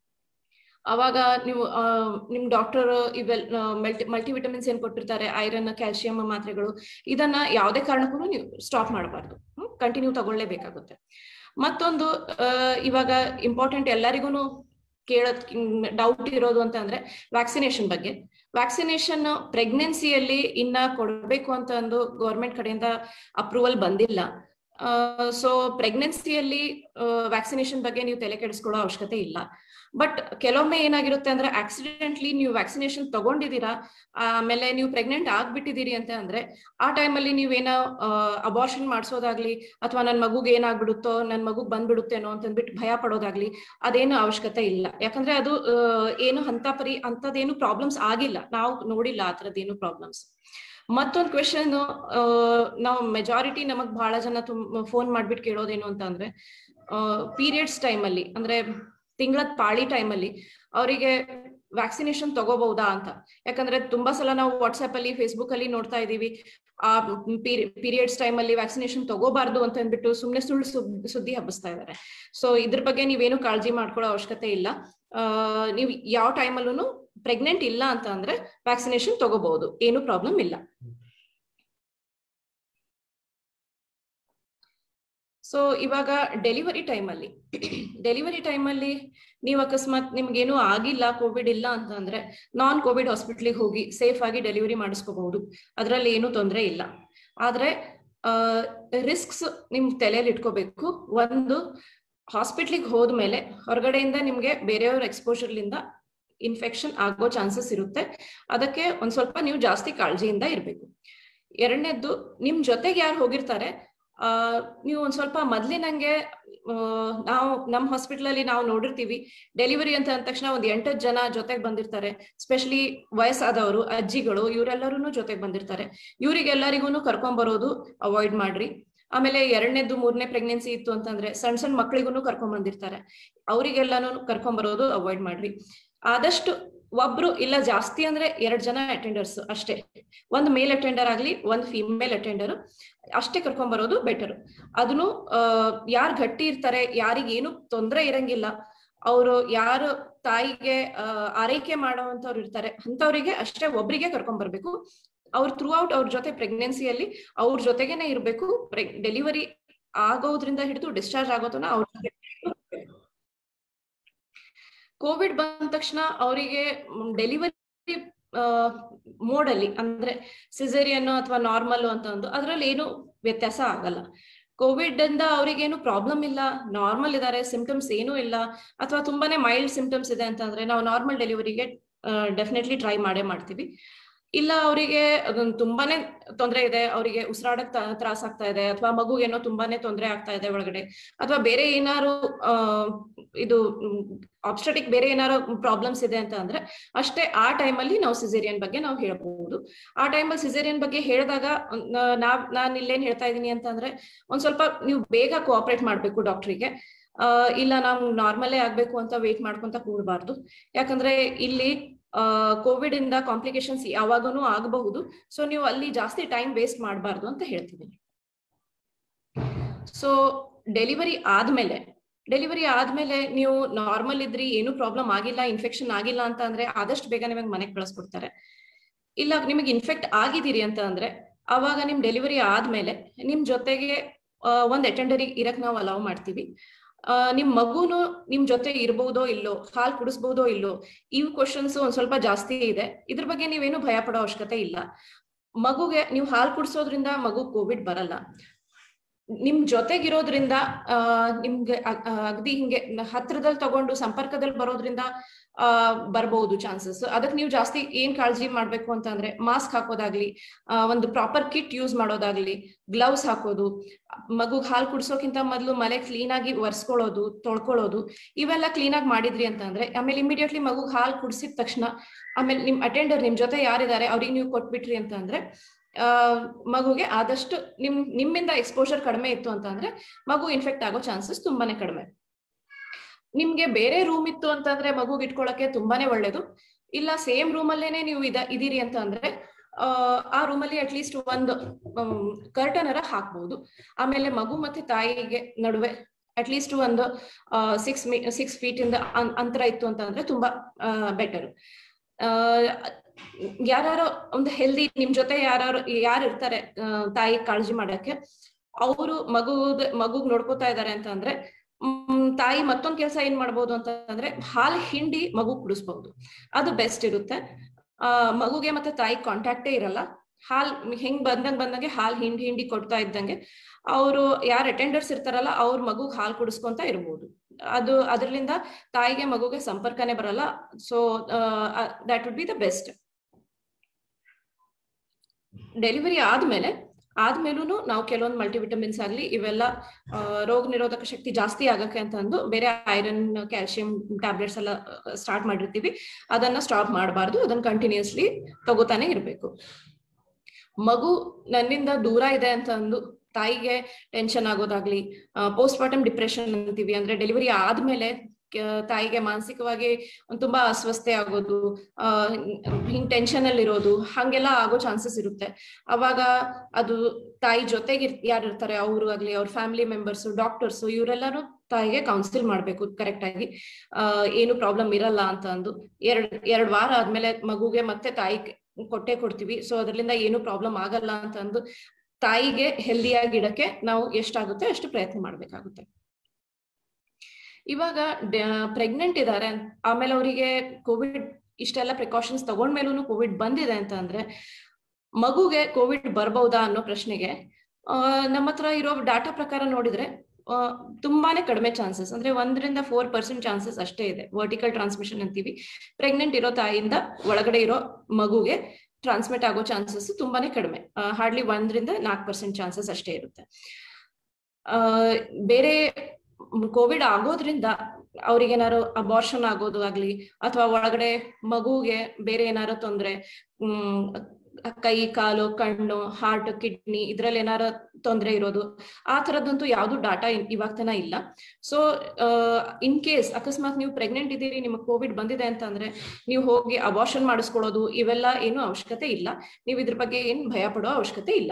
ಅವಾಗ ನೀವು ನಿಮ್ ಡಾಕ್ಟರ್ ಇವೆಲ್ಲ ಮಲ್ಟಿವಿಟಮಿನ್ಸ್ ಏನ್ ಕೊಟ್ಟಿರ್ತಾರೆ, ಐರನ್, ಕ್ಯಾಲ್ಸಿಯಂ ಮಾತ್ರೆಗಳು, ಇದನ್ನ ಯಾವುದೇ ಕಾರಣಕ್ಕೂ ನೀವು ಸ್ಟಾಪ್ ಮಾಡಬಾರ್ದು, ಕಂಟಿನ್ಯೂ ತಗೊಳ್ಳೇಬೇಕಾಗುತ್ತೆ. ಮತ್ತೊಂದು ಇವಾಗ ಇಂಪಾರ್ಟೆಂಟ್ ಎಲ್ಲರಿಗೂ ಕೇಳೋದ್ ಡೌಟ್ ಇರೋದು ಅಂತ ಅಂದ್ರೆ ವ್ಯಾಕ್ಸಿನೇಷನ್ ಬಗ್ಗೆ. ವ್ಯಾಕ್ಸಿನೇಷನ್ ಪ್ರೆಗ್ನೆನ್ಸಿಯಲ್ಲಿ ಇನ್ನ ಕೊಡ್ಬೇಕು ಅಂತ ಅಂದು ಗೌರ್ಮೆಂಟ್ ಕಡೆಯಿಂದ ಅಪ್ರೂವಲ್ ಬಂದಿಲ್ಲ. ಸೊ ಪ್ರೆಗ್ನೆನ್ಸಿಯಲ್ಲಿ ವ್ಯಾಕ್ಸಿನೇಷನ್ ಬಗ್ಗೆ ನೀವು ತಲೆ ಕೆಡಿಸ್ಕೊಳ್ಳೋ ಅವಶ್ಯಕತೆ ಇಲ್ಲ. ಬಟ್ ಕೆಲವೊಮ್ಮೆ ಏನಾಗಿರುತ್ತೆ ಅಂದ್ರೆ ಆಕ್ಸಿಡೆಂಟ್ಲಿ ನೀವು ವ್ಯಾಕ್ಸಿನೇಷನ್ ತಗೊಂಡಿದ್ದೀರಾ, ಆಮೇಲೆ ನೀವು ಪ್ರೆಗ್ನೆಂಟ್ ಆಗ್ಬಿಟ್ಟಿದ್ದೀರಿ ಅಂತ ಅಂದ್ರೆ ಆ ಟೈಮಲ್ಲಿ ನೀವೇನೋ ಅಬಾರ್ಷನ್ ಮಾಡಿಸೋದಾಗ್ಲಿ, ಅಥವಾ ನನ್ ಮಗುಗೆ ಏನಾಗ್ಬಿಡುತ್ತೋ, ನನ್ ಮಗುಗ್ ಬಂದ್ಬಿಡುತ್ತೇನೋ ಅಂತಂದ್ಬಿಟ್ಟು ಭಯ ಪಡೋದಾಗ್ಲಿ ಅದೇನು ಅವಶ್ಯಕತೆ ಇಲ್ಲ. ಯಾಕಂದ್ರೆ ಅದು ಏನು ಅಂತದೇನು ಪ್ರಾಬ್ಲಮ್ಸ್ ಆಗಿಲ್ಲ, ನಾವು ನೋಡಿಲ್ಲ ಆ ಥರದ್ದೇನು ಪ್ರಾಬ್ಲಮ್ಸ್. ಮತ್ತೊಂದು ಕ್ವೆಶನ್ ನಾವು ಮೆಜಾರಿಟಿ ನಮಗ್ ಬಹಳ ಜನ ಫೋನ್ ಮಾಡ್ಬಿಟ್ಟು ಕೇಳೋದೇನು ಅಂತ ಅಂದ್ರೆ ಪೀರಿಯಡ್ಸ್ ಟೈಮಲ್ಲಿ, ಅಂದ್ರೆ ತಿಂಗಳ ಪಾಳಿ ಟೈಮಲ್ಲಿ ಅವರಿಗೆ ವ್ಯಾಕ್ಸಿನೇಷನ್ ತಗೋಬಹುದಾ ಅಂತ. ಯಾಕಂದ್ರೆ ತುಂಬಾ ಸಲ ನಾವು ವಾಟ್ಸ್ಆಪ್ ಅಲ್ಲಿ, ಫೇಸ್ಬುಕ್ ಅಲ್ಲಿ ನೋಡ್ತಾ ಇದೀವಿ, ಆ ಪೀರಿಯಡ್ಸ್ ಟೈಮ್ ಅಲ್ಲಿ ವ್ಯಾಕ್ಸಿನೇಷನ್ ತಗೋಬಾರ್ದು ಅಂತ ಅಂದ್ಬಿಟ್ಟು ಸುಮ್ನೆ ಸುದ್ದಿ ಹಬ್ಬಿಸ್ತಾ ಇದ್ದಾರೆ. ಸೊ ಇದ್ರ ಬಗ್ಗೆ ನೀವೇನು ಕಾಳಜಿ ಮಾಡ್ಕೊಳ್ಳೋ ಅವಶ್ಯಕತೆ ಇಲ್ಲ. ನೀವು ಯಾವ ಟೈಮಲ್ಲೂ ಪ್ರೆಗ್ನೆಂಟ್ ಇಲ್ಲ ಅಂತ ಅಂದ್ರೆ ವ್ಯಾಕ್ಸಿನೇಷನ್ ತಗೋಬಹುದು, ಏನು ಪ್ರಾಬ್ಲಮ್ ಇಲ್ಲ. ಸೊ ಇವಾಗ ಡೆಲಿವರಿ ಟೈಮಲ್ಲಿ ನೀವು ಅಕಸ್ಮಾತ್ ನಿಮ್ಗೇನು ಆಗಿಲ್ಲ, ಕೋವಿಡ್ ಇಲ್ಲ ಅಂತ ಅಂದ್ರೆ ನಾನ್ ಕೋವಿಡ್ ಹಾಸ್ಪಿಟ್ಲಿಗೆ ಹೋಗಿ ಸೇಫ್ ಆಗಿ ಡೆಲಿವರಿ ಮಾಡಿಸ್ಕೋಬಹುದು, ಅದರಲ್ಲಿ ಏನು ತೊಂದರೆ ಇಲ್ಲ. ಆದ್ರೆ ರಿಸ್ಕ್ಸ್ ನಿಮ್ ತಲೆಯಲ್ಲಿ ಇಟ್ಕೋಬೇಕು. ಒಂದು, ಹಾಸ್ಪಿಟ್ಲಿಗೆ ಹೋದ್ಮೇಲೆ ಹೊರಗಡೆಯಿಂದ ನಿಮ್ಗೆ ಬೇರೆಯವ್ರ ಎಕ್ಸ್ಪೋಜರ್ಲಿಂದ ಇನ್ಫೆಕ್ಷನ್ ಆಗೋ ಚಾನ್ಸಸ್ ಇರುತ್ತೆ, ಅದಕ್ಕೆ ಒಂದ್ ಸ್ವಲ್ಪ ನೀವು ಜಾಸ್ತಿ ಕಾಳಜಿಯಿಂದ ಇರ್ಬೇಕು. ಎರಡನೇದ್ದು, ನಿಮ್ ಜೊತೆಗೆ ಯಾರು ಹೋಗಿರ್ತಾರೆ ನೀವು ಒಂದ್ ಸ್ವಲ್ಪ ಮೊದ್ಲಿನಂಗೆ, ನಾವು ನಮ್ಮ ಹಾಸ್ಪಿಟಲ್ ಅಲ್ಲಿ ನಾವು ನೋಡಿರ್ತೀವಿ, ಡೆಲಿವರಿ ಅಂತ ಅಂದ ತಕ್ಷಣ ಒಂದ್ 8 ಜನ ಜೊತೆಗೆ ಬಂದಿರ್ತಾರೆ. ಸ್ಪೆಷಲಿ ವಯಸ್ಸಾದವರು, ಅಜ್ಜಿಗಳು, ಇವರೆಲ್ಲರೂ ಜೊತೆಗೆ ಬಂದಿರ್ತಾರೆ. ಇವ್ರಿಗೆಲ್ಲರಿಗೂ ಕರ್ಕೊಂಡ್ ಬರೋದು ಅವಾಯ್ಡ್ ಮಾಡ್ರಿ. ಆಮೇಲೆ ಎರಡನೇದ್ದು, 3ನೇ ಪ್ರೆಗ್ನೆನ್ಸಿ ಇತ್ತು ಅಂತಂದ್ರೆ ಸಣ್ಣ ಮಕ್ಳಿಗೂ ಕರ್ಕೊಂಡ್ ಬಂದಿರ್ತಾರೆ, ಅವರಿಗೆಲ್ಲಾನು ಕರ್ಕೊಂಡ್ ಬರೋದು ಅವಾಯ್ಡ್ ಮಾಡ್ರಿ. ಆದಷ್ಟು ಒಬ್ರು ಇಲ್ಲ ಜಾಸ್ತಿ ಅಂದ್ರೆ 2 ಜನ ಅಟೆಂಡರ್ಸ್ ಅಷ್ಟೇ, ಒಂದು ಮೇಲ್ ಅಟೆಂಡರ್ ಆಗ್ಲಿ, ಒಂದು ಫಿಮೇಲ್ ಅಟೆಂಡರ್ ಅಷ್ಟೇ ಕರ್ಕೊಂಡ್ ಬರೋದು ಬೆಟರ್. ಅದನ್ನು ಯಾರು ಗಟ್ಟಿ ಇರ್ತಾರೆ, ಯಾರಿಗ ಏನು ತೊಂದರೆ ಇರಂಗಿಲ್ಲ, ಅವರು ಯಾರು ತಾಯಿಗೆ ಆರೈಕೆ ಮಾಡೋವಂಥವ್ರು ಇರ್ತಾರೆ ಅಂತವ್ರಿಗೆ ಅಷ್ಟೇ ಒಬ್ರಿಗೆ ಕರ್ಕೊಂಡ್ ಬರ್ಬೇಕು. ಅವ್ರು ಥ್ರೂ ಔಟ್ ಅವ್ರ ಜೊತೆ ಪ್ರೆಗ್ನೆನ್ಸಿಯಲ್ಲಿ ಅವ್ರ ಜೊತೆಗೇನೆ ಇರ್ಬೇಕು. ಡೆಲಿವರಿ ಆಗೋದ್ರಿಂದ ಹಿಡಿದು ಡಿಸ್ಚಾರ್ಜ್ ಆಗೋದನ್ನ ಅವ್ರ ಜೊತೆ. ಕೋವಿಡ್ ಬಂದ ತಕ್ಷಣ ಅವರಿಗೆ ಡೆಲಿವರಿ ಮೋಡ್ ಅಲ್ಲಿ, ಅಂದ್ರೆ ಸಿಸೇರಿಯನ್ ಅಥವಾ ನಾರ್ಮಲ್ ಅಂತ ಒಂದು ಅದ್ರಲ್ಲಿ ಏನು ವ್ಯತ್ಯಾಸ ಆಗಲ್ಲ. ಕೋವಿಡ್ ಇಂದ ಅವ್ರಿಗೇನು ಪ್ರಾಬ್ಲಮ್ ಇಲ್ಲ, ನಾರ್ಮಲ್ ಇದಾರೆ, ಸಿಂಪ್ಟಮ್ಸ್ ಏನೂ ಇಲ್ಲ, ಅಥವಾ ತುಂಬಾನೇ ಮೈಲ್ಡ್ ಸಿಂಪ್ಟಮ್ಸ್ ಇದೆ ಅಂತಂದ್ರೆ ನಾವು ನಾರ್ಮಲ್ ಡೆಲಿವರಿಗೆ ಡೆಫಿನೆಟ್ಲಿ ಟ್ರೈ ಮಾಡೇ ಮಾಡ್ತೀವಿ. ಇಲ್ಲ ಅವರಿಗೆ ಅದೊಂದು ತುಂಬಾನೇ ತೊಂದರೆ ಇದೆ, ಅವರಿಗೆ ಉಸಿರಾಡಕ್ ತ್ರಾಸ ಆಗ್ತಾ ಇದೆ, ಅಥವಾ ಮಗುಗೇನೋ ತುಂಬಾನೇ ತೊಂದರೆ ಆಗ್ತಾ ಇದೆ ಒಳಗಡೆ, ಅಥವಾ ಬೇರೆ ಏನಾರು ಇದು ಆಬ್ಸ್ಟೆಟಿಕ್ ಬೇರೆ ಏನಾರು ಪ್ರಾಬ್ಲಮ್ಸ್ ಇದೆ ಅಂತ ಅಂದ್ರೆ ಅಷ್ಟೇ ಆ ಟೈಮಲ್ಲಿ ನಾವು ಸಿಸೇರಿಯನ್ ಬಗ್ಗೆ ನಾವು ಹೇಳ್ಬಹುದು. ಆ ಟೈಮಲ್ಲಿ ಸಿಸೇರಿಯನ್ ಬಗ್ಗೆ ಹೇಳಿದಾಗ ನಾನು ಇಲ್ಲೇನ್ ಹೇಳ್ತಾ ಇದ್ದೀನಿ ಅಂತ ಅಂದ್ರೆ ಒಂದ್ ಸ್ವಲ್ಪ ನೀವು ಬೇಗ ಕೋಆಪರೇಟ್ ಮಾಡ್ಬೇಕು ಡಾಕ್ಟ್ರಿಗೆ. ಇಲ್ಲ ನಾವು ನಾರ್ಮಲೇ ಆಗ್ಬೇಕು ಅಂತ ವೇಟ್ ಮಾಡ್ಕೊಂತ ಕೂಡಬಾರ್ದು. ಯಾಕಂದ್ರೆ ಇಲ್ಲಿ ಕೋವಿಡ್ ಇಂದ ಕಾಂಪ್ಲಿಕೇಶನ್ಸ್ ಯಾವಾಗನೂ ಆಗಬಹುದು. ಸೊ ನೀವು ಅಲ್ಲಿ ಜಾಸ್ತಿ ಟೈಮ್ ವೇಸ್ಟ್ ಮಾಡಬಾರ್ದು ಅಂತ ಹೇಳ್ತಿದ್ದೀನಿ. ಸೊ ಡೆಲಿವರಿ ಆದ್ಮೇಲೆ ನೀವು ನಾರ್ಮಲ್ ಇದ್ರಿ, ಏನು ಪ್ರಾಬ್ಲಮ್ ಆಗಿಲ್ಲ, ಇನ್ಫೆಕ್ಷನ್ ಆಗಿಲ್ಲ ಅಂತ ಅಂದ್ರೆ ಆದಷ್ಟು ಬೇಗ ನಿಮಗೆ ಮನೆಗೆ ಕಳಿಸ್ಕೊಡ್ತಾರೆ. ಇಲ್ಲ ನಿಮಗೆ ಇನ್ಫೆಕ್ಟ್ ಆಗಿದ್ದೀರಿ ಅಂತ ಅಂದ್ರೆ ಅವಾಗ ನಿಮ್ ಡೆಲಿವರಿ ಆದ್ಮೇಲೆ ನಿಮ್ ಜೊತೆಗೆ ಒಂದ್ ಅಟೆಂಡರಿ ಇರಕ್ ನಾವು ಅಲೌ ಮಾಡ್ತೀವಿ. ನಿಮ್ ಮಗುನು ನಿಮ್ ಜೊತೆ ಇರ್ಬಹುದೋ ಇಲ್ಲೋ, ಹಾಲ್ ಕುಡಿಸ್ಬಹುದೋ ಇಲ್ಲೋ, ಇವು ಕ್ವಶನ್ಸ್ ಒಂದ್ ಸ್ವಲ್ಪ ಜಾಸ್ತಿ ಇದೆ. ಇದ್ರ ಬಗ್ಗೆ ನೀವೇನು ಭಯ ಪಡೋ ಅವಶ್ಯಕತೆ ಇಲ್ಲ. ಮಗುಗೆ ನೀವು ಹಾಲ್ ಕುಡಿಸೋದ್ರಿಂದ ಮಗು ಕೋವಿಡ್ ಬರಲ್ಲ. ನಿಮ್ ಜೊತೆಗಿರೋದ್ರಿಂದ ನಿಮ್ಗೆ ಅಗದಿ ಹಿಂಗೆ ಹತ್ರದಲ್ಲಿ ತಗೊಂಡು ಸಂಪರ್ಕದಲ್ಲಿ ಬರೋದ್ರಿಂದ ಬರ್ಬಹುದು ಚಾನ್ಸಸ್. ಅದಕ್ಕೆ ನೀವು ಜಾಸ್ತಿ ಏನ್ ಕಾಳಜಿ ಮಾಡ್ಬೇಕು ಅಂತ ಅಂದ್ರೆ ಮಾಸ್ಕ್ ಹಾಕೋದಾಗ್ಲಿ, ಒಂದು ಪ್ರಾಪರ್ ಕಿಟ್ ಯೂಸ್ ಮಾಡೋದಾಗ್ಲಿ, ಗ್ಲೌಸ್ ಹಾಕೋದು, ಮಗು ಹಾಲು ಕುಡಿಸೋಕ್ಕಿಂತ ಮೊದಲು ಮನೆ ಕ್ಲೀನ್ ಆಗಿ ಒರೆಸ್ಕೊಳ್ಳೋದು, ತೊಳ್ಕೊಳ್ಳೋದು, ಇವೆಲ್ಲ ಕ್ಲೀನ್ ಆಗಿ ಮಾಡಿದ್ರಿ ಅಂತ ಅಂದ್ರೆ ಆಮೇಲೆ ಇಮಿಡಿಯೇಟ್ಲಿ ಮಗು ಹಾಲು ಕುಡಿಸಿದ ತಕ್ಷಣ ಆಮೇಲೆ ನಿಮ್ ಅಟೆಂಡರ್ ನಿಮ್ ಜೊತೆ ಯಾರಿದ್ದಾರೆ ಅವ್ರಿಗೆ ನೀವು ಕೊಟ್ಬಿಟ್ರಿ ಅಂತ ಅಂದ್ರೆ ಮಗುಗೆ ಆದಷ್ಟು ನಿಮ್ಮಿಂದ ಎಕ್ಸ್ಪೋಜರ್ ಕಡಿಮೆ ಇತ್ತು ಅಂತ ಅಂದ್ರೆ ಮಗು ಇನ್ಫೆಕ್ಟ್ ಆಗೋ ಚಾನ್ಸಸ್ ತುಂಬಾನೇ ಕಡಿಮೆ. ನಿಮ್ಗೆ ಬೇರೆ ರೂಮ್ ಇತ್ತು ಅಂತಂದ್ರೆ ಮಗುಗೆ ಇಟ್ಕೊಳಕ್ಕೆ ತುಂಬಾನೇ ಒಳ್ಳೇದು. ಇಲ್ಲ ಸೇಮ್ ರೂಮ್ ಅಲ್ಲೇನೆ ನೀವು ಇದೀರಿ ಅಂತ ಅಂದ್ರೆ ಆ ರೂಮಲ್ಲಿ ಅಟ್ಲೀಸ್ಟ್ ಒಂದು ಕರ್ಟನ್ ಅರ ಹಾಕ್ಬಹುದು. ಆಮೇಲೆ ಮಗು ಮತ್ತೆ ತಾಯಿಗೆ ನಡುವೆ ಅಟ್ಲೀಸ್ಟ್ ಒಂದು 6 ಫೀಟ್ ಇಂದ ಅಂತರ ಇತ್ತು ಅಂತ ಅಂದ್ರೆ ತುಂಬಾ ಬೆಟರ್. ಯಾರು ಒಂದು ಹೆಲ್ದಿ ನಿಮ್ ಜೊತೆ ಯಾರು ಇರ್ತಾರೆ ತಾಯಿ ಕಾಳಜಿ ಮಾಡಕ್ಕೆ, ಅವರು ಮಗುಗ್ ನೋಡ್ಕೋತಾ ಇದಾರೆ ಅಂತ ಅಂದ್ರೆ ತಾಯಿ ಮತ್ತೊಂದ್ ಕೆಲಸ ಏನ್ ಮಾಡ್ಬೋದು ಅಂತ ಅಂದ್ರೆ ಹಾಲ್ ಹಿಂಡಿ ಮಗು ಕುಡಿಸ್ಬಹುದು. ಅದು ಬೆಸ್ಟ್ ಇರುತ್ತೆ. ಮಗುಗೆ ಮತ್ತೆ ತಾಯಿ ಕಾಂಟ್ಯಾಕ್ಟೇ ಇರಲ್ಲ. ಹಾಲ್ ಹೆಂಗ್ ಬಂದಂಗೆ ಹಾಲ್ ಹಿಂಡಿ ಕೊಡ್ತಾ ಇದ್ದಂಗೆ ಅವರು ಯಾರು ಅಟೆಂಡರ್ಸ್ ಇರ್ತಾರಲ್ಲ ಅವ್ರ ಮಗುಗ್ ಹಾಲ್ ಕುಡಿಸ್ಕೊಂತ ಇರ್ಬೋದು. ಅದರಿಂದ ತಾಯಿಗೆ ಮಗುಗೆ ಸಂಪರ್ಕನೇ ಬರಲ್ಲ. So that would be the best. Delivery ಆದ್ಮೇಲೂ ನಾವು ಕೆಲವೊಂದು ಮಲ್ಟಿವಿಟಮಿನ್ಸ್ ಆಗ್ಲಿ ಇವೆಲ್ಲ ರೋಗ ನಿರೋಧಕ ಶಕ್ತಿ ಜಾಸ್ತಿ ಆಗಕ್ಕೆ ಅಂತ ಅಂದು ಬೇರೆ ಐರನ್, ಕ್ಯಾಲ್ಸಿಯಂ ಟ್ಯಾಬ್ಲೆಟ್ಸ್ ಎಲ್ಲ ಸ್ಟಾರ್ಟ್ ಮಾಡಿರ್ತೀವಿ. ಅದನ್ನ ಸ್ಟಾಪ್ ಮಾಡಬಾರ್ದು, ಅದನ್ನ ಕಂಟಿನ್ಯೂಸ್ಲಿ ತಗೋತಾನೆ ಇರ್ಬೇಕು. ಮಗು ನನ್ನಿಂದ ದೂರ ಇದೆ ಅಂತ ಅಂದು ತಾಯಿಗೆ ಟೆನ್ಷನ್ ಆಗೋದಾಗ್ಲಿ, ಪೋಸ್ಟ್ ಮಾರ್ಟಮ್ ಡಿಪ್ರೆಷನ್ ಅಂತೀವಿ, ಅಂದ್ರೆ ಡೆಲಿವರಿ ಆದ್ಮೇಲೆ ತಾಯಿಗೆ ಮಾನಸಿಕವಾಗಿ ತುಂಬಾ ಅಸ್ವಸ್ಥೆ ಆಗೋದು, ಹಿಂಗ್ ಟೆನ್ಷನ್ ಅಲ್ಲಿ ಇರೋದು, ಹಂಗೆಲ್ಲ ಆಗೋ ಚಾನ್ಸಸ್ ಇರುತ್ತೆ. ಅವಾಗ ಅದು ತಾಯಿ ಜೊತೆಗೆ ಯಾರು ಇರ್ತಾರೆ ಅವರು ಆಗ್ಲಿ, ಅವ್ರ ಫ್ಯಾಮಿಲಿ ಮೆಂಬರ್ಸ್, ಡಾಕ್ಟರ್ಸ್, ಇವರೆಲ್ಲಾನು ತಾಯಿಗೆ ಕೌನ್ಸಿಲ್ ಮಾಡ್ಬೇಕು ಕರೆಕ್ಟ್ ಆಗಿ. ಏನು ಪ್ರಾಬ್ಲಮ್ ಇರಲ್ಲ ಅಂತ ಅಂದು ಎರಡ್ ವಾರ ಆದ್ಮೇಲೆ ಮಗುಗೆ ಮತ್ತೆ ತಾಯಿ ಕೊಡ್ತೀವಿ. ಸೊ ಅದರಿಂದ ಏನು ಪ್ರಾಬ್ಲಮ್ ಆಗಲ್ಲ ಅಂತ ಅಂದು ತಾಯಿಗೆ ಹೆಲ್ದಿಯಾಗಿ ಇಡಕ್ಕೆ ನಾವು ಎಷ್ಟಾಗುತ್ತೆ ಅಷ್ಟು ಪ್ರಯತ್ನ ಮಾಡ್ಬೇಕಾಗುತ್ತೆ. ಇವಾಗ ಪ್ರೆಗ್ನೆಂಟ್ ಇದ್ದಾರೆ, ಆಮೇಲೆ ಅವರಿಗೆ ಕೋವಿಡ್ ಇಷ್ಟೆಲ್ಲ ಪ್ರಿಕಾಷನ್ಸ್ ತಗೊಂಡ್ಮೇಲೂ ಕೋವಿಡ್ ಬಂದಿದೆ ಅಂತ ಅಂದ್ರೆ ಮಗುಗೆ ಕೋವಿಡ್ ಬರ್ಬಹುದಾ ಅನ್ನೋ ಪ್ರಶ್ನೆಗೆ ನಮ್ಮ ಹತ್ರ ಇರೋ ಡಾಟಾ ಪ್ರಕಾರ ನೋಡಿದ್ರೆ ತುಂಬಾನೇ ಕಡಿಮೆ ಚಾನ್ಸಸ್, ಅಂದ್ರೆ 1-4% ಚಾನ್ಸಸ್ ಅಷ್ಟೇ ಇದೆ. ವರ್ಟಿಕಲ್ ಟ್ರಾನ್ಸ್ಮಿಷನ್ ಅಂತೀವಿ. ಪ್ರೆಗ್ನೆಂಟ್ ಇರೋ ತಾಯಿಯಿಂದ ಒಳಗಡೆ ಇರೋ ಮಗುಗೆ ಟ್ರಾನ್ಸ್ಮಿಟ್ ಆಗೋ ಚಾನ್ಸಸ್ ತುಂಬಾನೇ ಕಡಿಮೆ, ಹಾರ್ಡ್ಲಿ 1-4% ಚಾನ್ಸಸ್ ಅಷ್ಟೇ ಇರುತ್ತೆ. ಬೇರೆ ಕೋವಿಡ್ ಆಗೋದ್ರಿಂದ ಅವ್ರಿಗೆ ಏನಾರು ಅಬಾರ್ಷನ್ ಆಗೋದು ಆಗ್ಲಿ, ಅಥವಾ ಒಳಗಡೆ ಮಗುಗೆ ಬೇರೆ ಏನಾರು ತೊಂದ್ರೆ, ಕೈ, ಕಾಲು, ಕಣ್ಣು, ಹಾರ್ಟ್, ಕಿಡ್ನಿ ಇದ್ರಲ್ಲಿ ಏನಾರ ತೊಂದರೆ ಇರೋದು, ಆ ತರದಂತೂ ಯಾವ್ದು ಡಾಟಾ ಇವಾಗ ತನ ಇಲ್ಲ. ಸೊ ಇನ್ ಕೇಸ್ ಅಕಸ್ಮಾತ್ ನೀವು ಪ್ರೆಗ್ನೆಂಟ್ ಇದ್ದೀರಿ, ನಿಮಗೆ ಕೋವಿಡ್ ಬಂದಿದೆ ಅಂತ ಅಂದ್ರೆ ನೀವು ಹೋಗಿ ಅಬಾರ್ಷನ್ ಮಾಡಿಸ್ಕೊಳ್ಳೋದು ಇವೆಲ್ಲ ಏನು ಅವಶ್ಯಕತೆ ಇಲ್ಲ. ನೀವು ಇದ್ರ ಬಗ್ಗೆ ಏನ್ ಭಯ ಪಡೋ ಅವಶ್ಯಕತೆ ಇಲ್ಲ.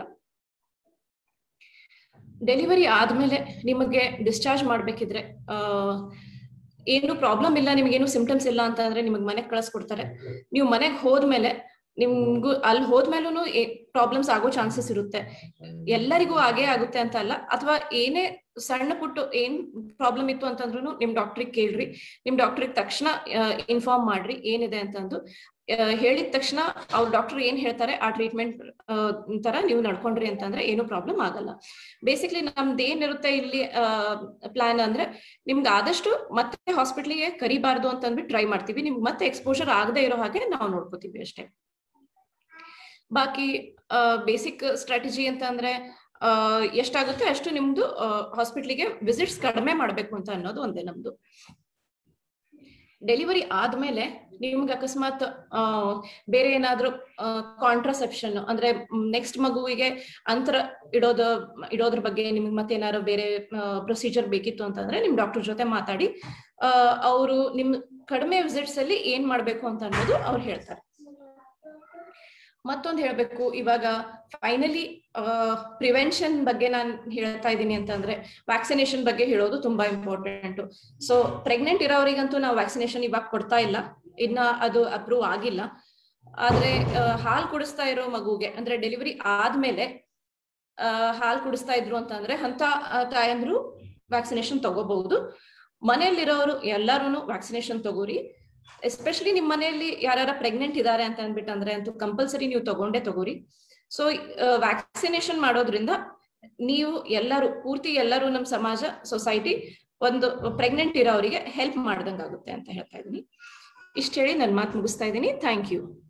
ಡೆಲಿವರಿ ಆದ್ಮೇಲೆ ನಿಮಗೆ ಡಿಸ್ಚಾರ್ಜ್ ಮಾಡ್ಬೇಕಿದ್ರೆ ಏನು ಪ್ರಾಬ್ಲಮ್ ಇಲ್ಲ, ನಿಮ್ಗೇನು ಸಿಂಪ್ಟಮ್ಸ್ ಇಲ್ಲ ಅಂತ ಅಂದ್ರೆ ನಿಮಗೆ ಮನೆಗೆ ಕಳಿಸ್ಕೊಡ್ತಾರೆ. ನೀವು ಮನೆಗೆ ಹೋದ್ಮೇಲೆ ನಿಮ್ಗೂ ಅಲ್ಲಿ ಹೋದ್ಮೇಲೂ ಪ್ರಾಬ್ಲಮ್ಸ್ ಆಗೋ ಚಾನ್ಸಸ್ ಇರುತ್ತೆ. ಎಲ್ಲರಿಗೂ ಆಗೇ ಆಗುತ್ತೆ ಅಂತ ಅಲ್ಲ, ಅಥವಾ ಏನೇ ಸಣ್ಣ ಪುಟ್ಟು ಏನ್ ಪ್ರಾಬ್ಲಮ್ ಇತ್ತು ಅಂತಂದ್ರೂ ನಿಮ್ ಡಾಕ್ಟ್ರಿಗೆ ಕೇಳ್ರಿ. ನಿಮ್ ಡಾಕ್ಟ್ರಿಗೆ ತಕ್ಷಣ ಇನ್ಫಾರ್ಮ್ ಮಾಡ್ರಿ ಏನಿದೆ ಅಂತಂದು. ಹೇಳಿದ ತಕ್ಷಣ ಅವ್ರ ಡಾಕ್ಟರ್ ಏನ್ ಹೇಳ್ತಾರೆ ಆ ಟ್ರೀಟ್ಮೆಂಟ್ ತರ ನೀವು ನಡ್ಕೊಂಡ್ರಿ ಅಂತಂದ್ರೆ ಏನು ಪ್ರಾಬ್ಲಮ್ ಆಗಲ್ಲ. ಬೇಸಿಕ್ಲಿ ನಮ್ದು ಏನಿರುತ್ತೆ ಇಲ್ಲಿ ಪ್ಲಾನ್ ಅಂದ್ರೆ ನಿಮ್ಗೆ ಆದಷ್ಟು ಮತ್ತೆ ಹಾಸ್ಪಿಟ್ಲಿಗೆ ಕರಿಬಾರ್ದು ಅಂತ ಅಂದ್ಬಿಟ್ಟು ಟ್ರೈ ಮಾಡ್ತೀವಿ. ನಿಮ್ಗೆ ಮತ್ತೆ ಎಕ್ಸ್ಪೋಜರ್ ಆಗದೆ ಇರೋ ಹಾಗೆ ನಾವು ನೋಡ್ಕೋತೀವಿ ಅಷ್ಟೇ. ಬಾಕಿ ಬೇಸಿಕ್ ಸ್ಟ್ರಾಟಜಿ ಅಂತ ಅಂದ್ರೆ ಎಷ್ಟಾಗುತ್ತೆ ಅಷ್ಟು ನಿಮ್ದು ಹಾಸ್ಪಿಟ್ಲಿಗೆ ವಿಸಿಟ್ಸ್ ಕಡಿಮೆ ಮಾಡ್ಬೇಕು ಅಂತ ಅನ್ನೋದು ಒಂದೇ ನಮ್ದು. ಡೆಲಿವರಿ ಆದ್ಮೇಲೆ ನಿಮ್ಗೆ ಅಕಸ್ಮಾತ್ ಬೇರೆ ಏನಾದ್ರು ಕಾಂಟ್ರಾಸೆಪ್ಷನ್ ಅಂದ್ರೆ ನೆಕ್ಸ್ಟ್ ಮಗುವಿಗೆ ಅಂತರ ಇಡೋದ್ರ ಬಗ್ಗೆ ನಿಮ್ಗೆ ಮತ್ತೆ ಏನಾದ್ರು ಬೇರೆ ಪ್ರೊಸೀಜರ್ ಬೇಕಿತ್ತು ಅಂತಂದ್ರೆ ನಿಮ್ ಡಾಕ್ಟರ್ ಜೊತೆ ಮಾತಾಡಿ ಅವರು ನಿಮ್ ಕಡಿಮೆ ವಿಸಿಟ್ಸ್ ಅಲ್ಲಿ ಏನ್ ಮಾಡ್ಬೇಕು ಅಂತ ಅನ್ನೋದು ಅವ್ರು ಹೇಳ್ತಾರೆ. ಮತ್ತೊಂದು ಹೇಳ್ಬೇಕು, ಇವಾಗ ಫೈನಲಿ ಪ್ರಿವೆನ್ಷನ್ ಬಗ್ಗೆ ನಾನು ಹೇಳ್ತಾ ಇದ್ದೀನಿ ಅಂತಂದ್ರೆ ವ್ಯಾಕ್ಸಿನೇಷನ್ ಬಗ್ಗೆ ಹೇಳೋದು ತುಂಬಾ ಇಂಪಾರ್ಟೆಂಟ್. ಸೊ ಪ್ರೆಗ್ನೆಂಟ್ ಇರೋರಿಗಂತೂ ನಾವು ವ್ಯಾಕ್ಸಿನೇಷನ್ ಇವಾಗ ಕೊಡ್ತಾ ಇಲ್ಲ, ಇನ್ನ ಅದು ಅಪ್ರೂವ್ ಆಗಿಲ್ಲ. ಆದ್ರೆ ಹಾಲು ಕುಡಿಸ್ತಾ ಇರೋ ಮಗುಗೆ ಅಂದ್ರೆ ಡೆಲಿವರಿ ಆದ್ಮೇಲೆ ಹಾಲು ಕುಡಿಸ್ತಾ ಇದ್ರು ಅಂತಂದ್ರೆ ಅಂತ ತಾಯಂದ್ರು ವ್ಯಾಕ್ಸಿನೇಷನ್ ತಗೋಬಹುದು. ಮನೆಯಲ್ಲಿರೋರು ಎಲ್ಲರೂ ವ್ಯಾಕ್ಸಿನೇಷನ್ ತಗೋರಿ. ಎಸ್ಪೆಷಲಿ ನಿಮ್ ಮನೆಯಲ್ಲಿ ಯಾರ ಪ್ರೆಗ್ನೆಂಟ್ ಇದಾರೆ ಅಂತ ಅಂದ್ಬಿಟ್ಟಂದ್ರೆ ಅಂತೂ ಕಂಪಲ್ಸರಿ ನೀವು ತಗೋರಿ. ಸೊ ವ್ಯಾಕ್ಸಿನೇಷನ್ ಮಾಡೋದ್ರಿಂದ ನೀವು ಪೂರ್ತಿ ಎಲ್ಲರೂ ನಮ್ಮ ಸಮಾಜ ಸೊಸೈಟಿ ಒಂದು ಪ್ರೆಗ್ನೆಂಟ್ ಇರೋರಿಗೆ ಹೆಲ್ಪ್ ಮಾಡ್ದಂಗಾಗುತ್ತೆ ಅಂತ ಹೇಳ್ತಾ ಇದೀನಿ. ಇಷ್ಟ ಹೇಳಿ ನನ್ನ ಮಾತು ಮುಗಿಸ್ತಾ ಇದ್ದೀನಿ. Thank you.